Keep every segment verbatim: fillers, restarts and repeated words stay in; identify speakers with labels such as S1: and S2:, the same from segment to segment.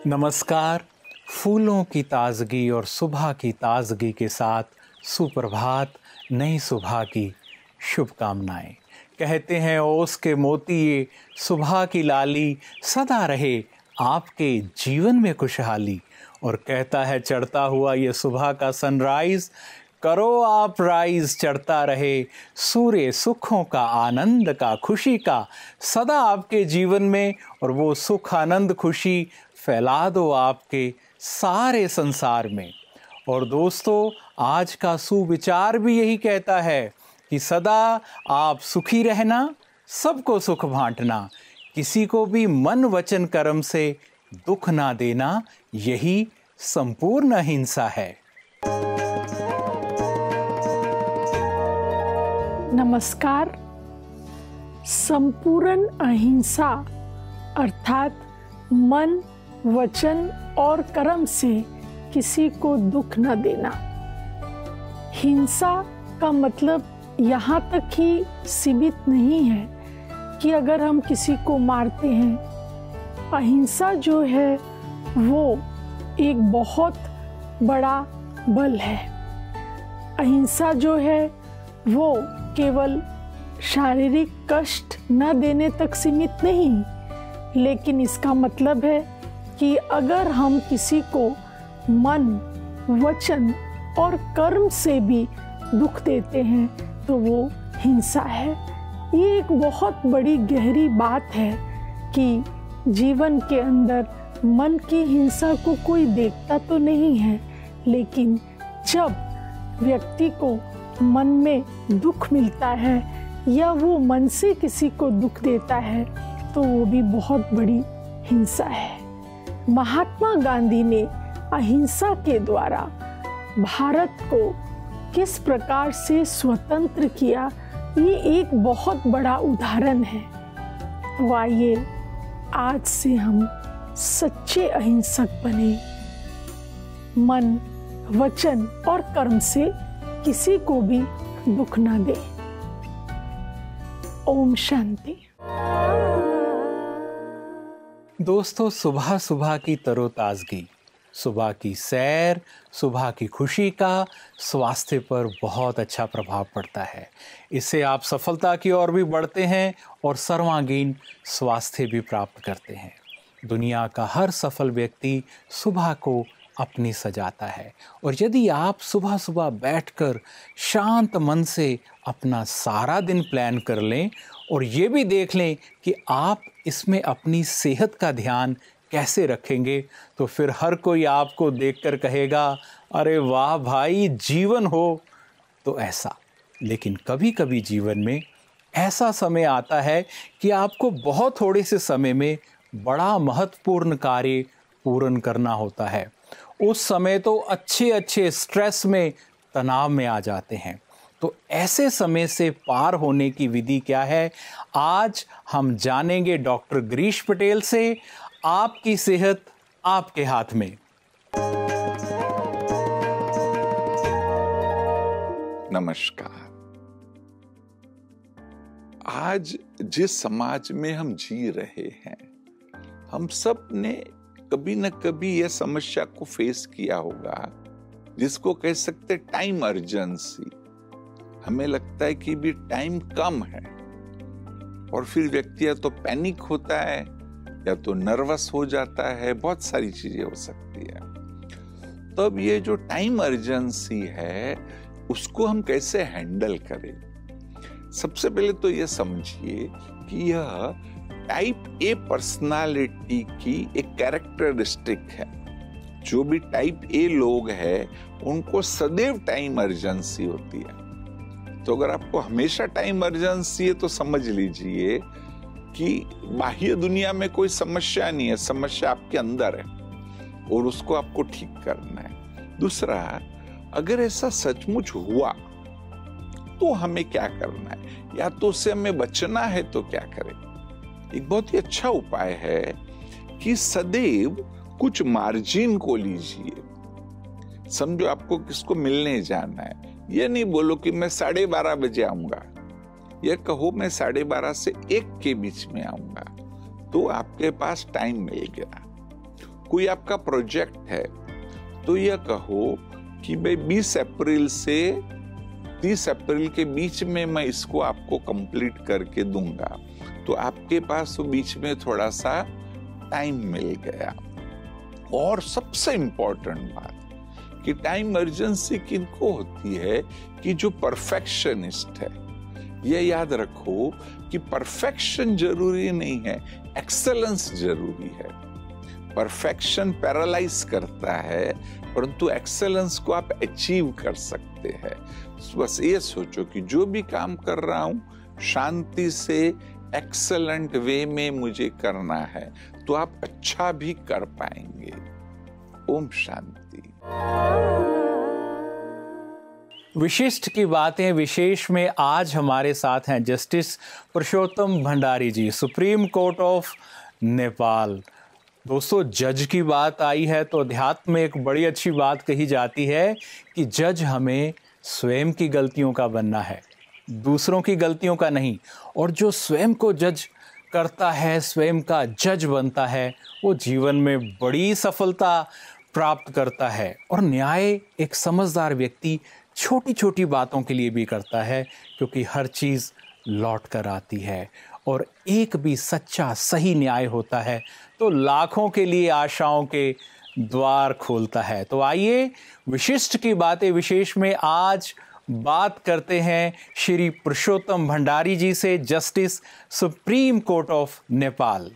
S1: नमस्कार। फूलों की ताज़गी और सुबह की ताज़गी के साथ सुप्रभात, नई सुबह की शुभकामनाएं। कहते हैं ओस के मोती ये सुबह की लाली, सदा रहे आपके जीवन में खुशहाली। और कहता है चढ़ता हुआ ये सुबह का सनराइज़, करो आप राइज, चढ़ता रहे सूर्य सुखों का, आनंद का, खुशी का सदा आपके जीवन में। और वो सुख, आनंद, खुशी फैला दो आपके सारे संसार में। और दोस्तों, आज का सुविचार भी यही कहता है कि सदा आप सुखी रहना, सबको सुख बांटना, किसी को भी मन वचन कर्म से दुख ना देना, यही संपूर्ण अहिंसा है।
S2: नमस्कार। संपूर्ण अहिंसा अर्थात मन, वचन और कर्म से किसी को दुख न देना। हिंसा का मतलब यहाँ तक ही सीमित नहीं है कि अगर हम किसी को मारते हैं। अहिंसा जो है वो एक बहुत बड़ा बल है। अहिंसा जो है वो केवल शारीरिक कष्ट न देने तक सीमित नहीं, लेकिन इसका मतलब है कि अगर हम किसी को मन, वचन और कर्म से भी दुख देते हैं तो वो हिंसा है। ये एक बहुत बड़ी गहरी बात है कि जीवन के अंदर मन की हिंसा को कोई देखता तो नहीं है, लेकिन जब व्यक्ति को मन में दुख मिलता है या वो मन से किसी को दुख देता है तो वो भी बहुत बड़ी हिंसा है। महात्मा गांधी ने अहिंसा के द्वारा भारत को किस प्रकार से स्वतंत्र किया, ये एक बहुत बड़ा उदाहरण है। तो आइए आज से हम सच्चे अहिंसक बने, मन, वचन और कर्म से किसी को भी दुख ना दे। ओम शांति।
S1: दोस्तों, सुबह सुबह की तरोताज़गी, सुबह की सैर, सुबह की खुशी का स्वास्थ्य पर बहुत अच्छा प्रभाव पड़ता है। इससे आप सफलता की ओर भी बढ़ते हैं और सर्वांगीण स्वास्थ्य भी प्राप्त करते हैं। दुनिया का हर सफल व्यक्ति सुबह को अपनी सजाता है। और यदि आप सुबह सुबह बैठकर शांत मन से अपना सारा दिन प्लान कर लें और ये भी देख लें कि आप इसमें अपनी सेहत का ध्यान कैसे रखेंगे, तो फिर हर कोई आपको देखकर कहेगा, अरे वाह भाई, जीवन हो तो ऐसा। लेकिन कभी कभी जीवन में ऐसा समय आता है कि आपको बहुत थोड़े से समय में बड़ा महत्वपूर्ण कार्य पूर्ण करना होता है। उस समय तो अच्छे अच्छे स्ट्रेस में, तनाव में आ जाते हैं। तो ऐसे समय से पार होने की विधि क्या है, आज हम जानेंगे डॉक्टर गिरीश पटेल से। आपकी सेहत आपके हाथ में।
S3: नमस्कार। आज जिस समाज में हम जी रहे हैं, हम सब ने कभी न कभी यह समस्या को फेस किया होगा, जिसको कह सकते टाइम अर्जेंसी। हमें लगता है कि भी टाइम कम है और फिर व्यक्ति या तो पैनिक होता है या तो नर्वस हो जाता है, बहुत सारी चीजें हो सकती है। तब ये जो टाइम अर्जेंसी है उसको हम कैसे हैंडल करें। सबसे पहले तो ये समझिए कि यह टाइप ए पर्सनालिटी की एक कैरेक्टरिस्टिक है। जो भी टाइप ए लोग हैं उनको सदैव टाइम अर्जेंसी होती है। तो अगर आपको हमेशा टाइम अर्जेंसी है तो समझ लीजिए कि बाह्य दुनिया में कोई समस्या नहीं है, समस्या आपके अंदर है और उसको आपको ठीक करना है। दूसरा, अगर ऐसा सचमुच हुआ तो हमें क्या करना है, या तो उससे हमें बचना है तो क्या करें। एक बहुत ही अच्छा उपाय है कि सदैव कुछ मार्जिन को लीजिए। समझो आपको किसको मिलने जाना है, ये नहीं बोलो कि मैं साढ़े बारह बजे आऊंगा, ये कहो मैं साढ़े बारह से एक के बीच में आऊंगा, तो आपके पास टाइम मिल गया। कोई आपका प्रोजेक्ट है तो यह कहो कि भाई बीस अप्रैल से तीस अप्रैल के बीच में मैं इसको आपको कंप्लीट करके दूंगा, तो आपके पास वो बीच में थोड़ा सा टाइम मिल गया। और सबसे इंपॉर्टेंट बात कि टाइम अर्जेंसी किनको होती है कि जो परफेक्शनिस्ट है। यह याद रखो कि परफेक्शन जरूरी नहीं है, एक्सेलेंस जरूरी है। परफेक्शन पैरालाइज करता है, परंतु एक्सेलेंस को आप अचीव कर सकते हैं। बस ये सोचो कि जो भी काम कर रहा हूं शांति से एक्सेलेंट वे में मुझे करना है, तो आप अच्छा भी कर पाएंगे। ओम शांति।
S1: विशिष्ट की बातें विशेष में आज हमारे साथ हैं justice Purushottam Bhandari ji, supreme court of Nepal. दोस्तों, जज की बात आई है तो अध्यात्म में एक बड़ी अच्छी बात कही जाती है कि जज हमें स्वयं की गलतियों का बनना है, दूसरों की गलतियों का नहीं। और जो स्वयं को जज करता है, स्वयं का जज बनता है, वो जीवन में बड़ी सफलता प्राप्त करता है। और न्याय एक समझदार व्यक्ति छोटी छोटी बातों के लिए भी करता है, क्योंकि हर चीज़ लौट कर आती है। और एक भी सच्चा सही न्याय होता है तो लाखों के लिए आशाओं के द्वार खोलता है। तो आइए विशिष्ट की बातें विशेष में आज बात करते हैं श्री पुरुषोत्तम भंडारी जी से, justice supreme court of Nepal.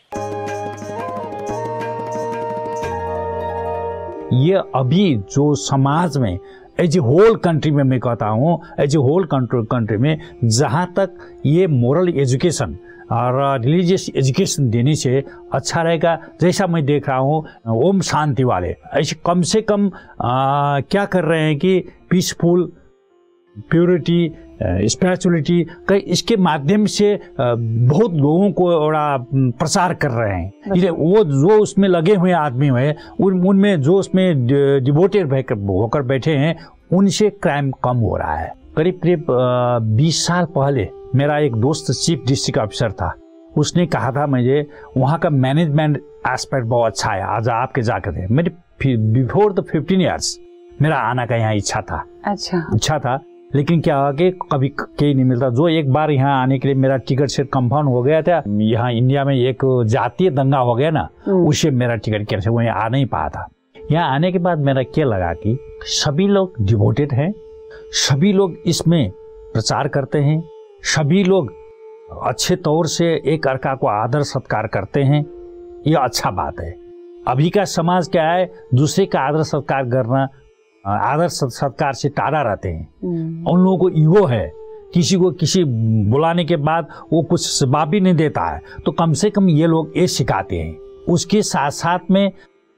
S4: ये अभी जो समाज में एज ए होल कंट्री में मैं कहता हूँ, एज ए होल कंट्री में जहाँ तक ये मोरल एजुकेशन और रिलीजियस एजुकेशन देने से अच्छा रहेगा। जैसा मैं देख रहा हूँ ओम शांति वाले ऐसे कम से कम आ, क्या कर रहे हैं कि पीसफुल, प्योरिटी, स्पिरिचुअलिटी का इसके माध्यम से बहुत लोगों को बड़ा प्रचार कर रहे हैं। इसलिए वो जो उसमें लगे हुए आदमी हैं, उन उनमें जो उसमें डिवोटेड होकर बैठे हैं, उनसे क्राइम कम हो रहा है। करीब करीब बीस साल पहले मेरा एक दोस्त चीफ डिस्ट्रिक्ट ऑफिसर था, उसने कहा था मुझे वहाँ का मैनेजमेंट एस्पेक्ट बहुत अच्छा है, आज आपके जाकर थे। मेरे बिफोर द फिफ्टीन ईयर्स मेरा आना का यहाँ इच्छा था। अच्छा इच्छा था, लेकिन क्या हुआ कि कभी कहीं नहीं मिलता। जो एक बार यहाँ आने के लिए मेरा टिकट से कंफर्म हो गया था, यहाँ इंडिया में एक जातीय दंगा हो गया ना, उससे मेरा टिकट कैंसिल, वो यहाँ आ नहीं पाया था। यहाँ आने के बाद मेरा क्या लगा कि सभी लोग डिवोटेड हैं, सभी लोग इसमें प्रचार करते हैं, सभी लोग अच्छे तौर से एक अर्का को आदर सत्कार करते हैं। ये अच्छा बात है। अभी का समाज क्या है, दूसरे का आदर सत्कार करना, आदर सत्कार से टाला रहते हैं। उन लोगों को ईगो है, किसी को किसी बुलाने के बाद वो कुछ जवाब भी नहीं देता है, तो कम से कम ये लोग ये सिखाते हैं। उसके साथ साथ में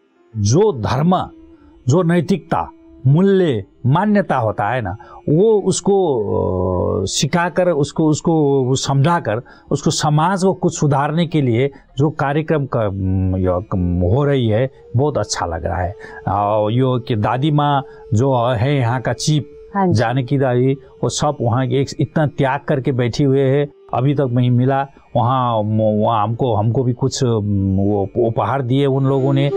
S4: जो धर्म, जो नैतिकता, मूल्य, मान्यता होता है ना, वो उसको सिखाकर, उसको उसको समझाकर, उसको समाज को कुछ सुधारने के लिए जो कार्यक्रम का हो रही है, बहुत अच्छा लग रहा है। और यो कि दादी माँ जो है यहाँ का चीफ, जानकी दादी, वो सब वहाँ एक इतना त्याग करके बैठी हुए है, अभी तक नहीं मिला। वहाँ वहाँ हमको हमको भी कुछ वो उपहार दिए उन लोगों ने।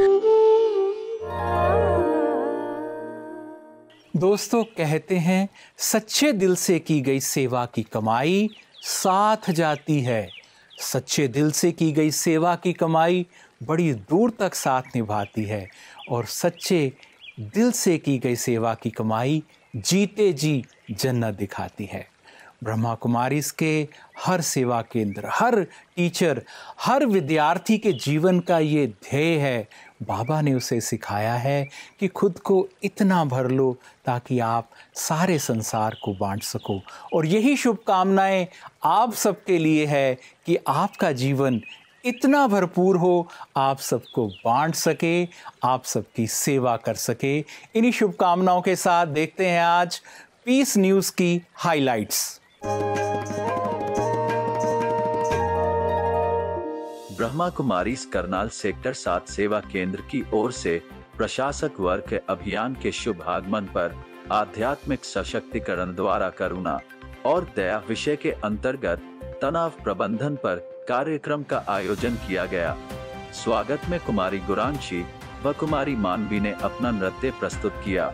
S1: दोस्तों, कहते हैं सच्चे दिल से की गई सेवा की कमाई साथ जाती है। सच्चे दिल से की गई सेवा की कमाई बड़ी दूर तक साथ निभाती है, और सच्चे दिल से की गई सेवा की कमाई जीते जी जन्नत दिखाती है। ब्रह्मा कुमारीज के हर सेवा केंद्र, हर टीचर, हर विद्यार्थी के जीवन का ये ध्येय है। बाबा ने उसे सिखाया है कि खुद को इतना भर लो ताकि आप सारे संसार को बांट सको। और यही शुभकामनाएं आप सबके लिए है कि आपका जीवन इतना भरपूर हो, आप सबको बांट सके, आप सबकी सेवा कर सके। इन्हीं शुभकामनाओं के साथ देखते हैं आज पीस न्यूज़ की हाइलाइट्स।
S5: ब्रह्मा कुमारी करनाल सेक्टर सात सेवा केंद्र की ओर से प्रशासक वर्ग के अभियान के शुभ आगमन पर आध्यात्मिक सशक्तिकरण द्वारा करुणा और दया विषय के अंतर्गत तनाव प्रबंधन पर कार्यक्रम का आयोजन किया गया। स्वागत में कुमारी गुरांशी व कुमारी मानवी ने अपना नृत्य प्रस्तुत किया।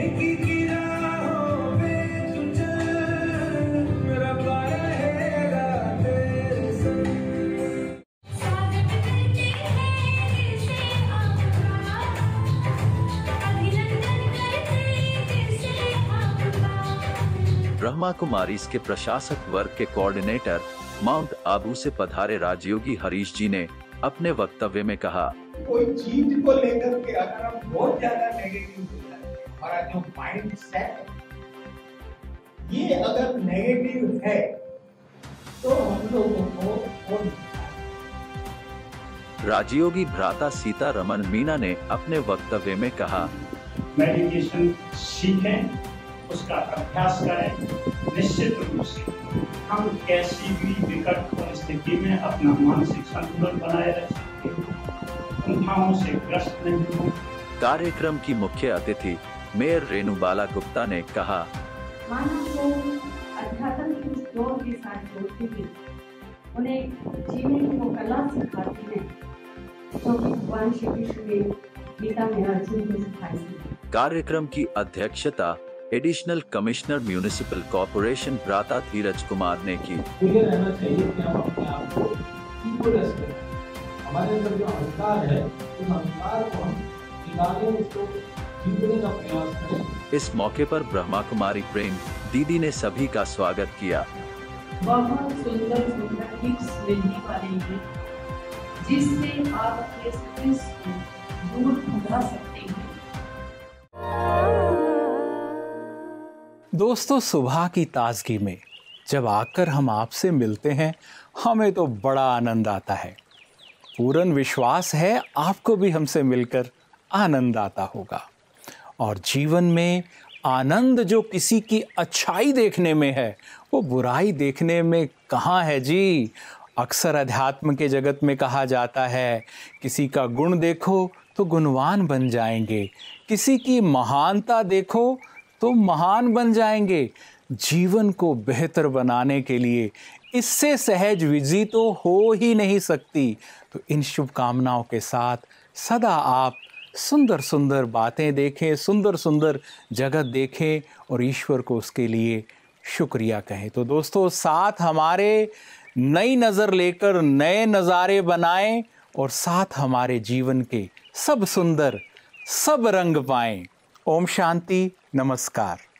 S5: ब्रह्मा कुमारीज के प्रशासक वर्ग के कोऑर्डिनेटर माउंट आबू से पधारे राजयोगी हरीश जी ने अपने वक्तव्य में कहा,
S6: कोई चीज को लेकर के अगर हम बहुत ज्यादा नेगेटिव हो जाते हैं, हमारा जो माइंड सेट ये अगर नेगेटिव है तो हम लोगों को हो
S5: राजयोगी भ्राता सीता रमन मीना ने अपने वक्तव्य में कहा,
S7: मेडिटेशन सीखें, उसका अभ्यास करें, निश्चित रूप से हम कैसी भी विकट परिस्थिति में अपना मानसिक संतुलन बनाए रख सकते हैं, कुंठाओं से ग्रस्त नहीं हो।
S5: कार्यक्रम की मुख्य अतिथि मेयर रेणुबाला गुप्ता ने कहा,
S8: मानव को अध्यात्म के उस दौर के साथ जोड़ती हुई उन्हें जीने की वो कला सिखाती है जो कि भगवान श्री कृष्ण ने गीता में अर्जुन को सिखाई थी।
S5: कार्यक्रम की अध्यक्षता एडिशनल कमिश्नर म्युनिसिपल कॉर्पोरेशन भ्राता धीरज कुमार ने की।
S9: ये रहना चाहिए कि हम अपने आप को इक्वलेस करें। हमारे अंदर जो अहंकार है उस अहंकार को हम निकालें, उसको जीतने का प्रयास करें।
S5: इस मौके पर ब्रह्मा कुमारी प्रेम दीदी ने सभी का स्वागत किया।
S8: बहुत सुंदर सुंदर टिप्स मिलने वाले हैं जिससे आप अपने स्ट्रेस को दूर भगा सकते हैं।
S1: दोस्तों, सुबह की ताजगी में जब आकर हम आपसे मिलते हैं हमें तो बड़ा आनंद आता है। पूर्ण विश्वास है आपको भी हमसे मिलकर आनंद आता होगा। और जीवन में आनंद जो किसी की अच्छाई देखने में है वो बुराई देखने में कहाँ है जी। अक्सर अध्यात्म के जगत में कहा जाता है, किसी का गुण देखो तो गुणवान बन जाएंगे, किसी की महानता देखो तो महान बन जाएंगे। जीवन को बेहतर बनाने के लिए इससे सहज विधि तो हो ही नहीं सकती। तो इन शुभकामनाओं के साथ सदा आप सुंदर सुंदर बातें देखें, सुंदर सुंदर जगत देखें और ईश्वर को उसके लिए शुक्रिया कहें। तो दोस्तों, साथ हमारे नई नज़र लेकर नए नज़ारे बनाएं और साथ हमारे जीवन के सब सुंदर सब रंग पाएं। ओम शांति, नमस्कार।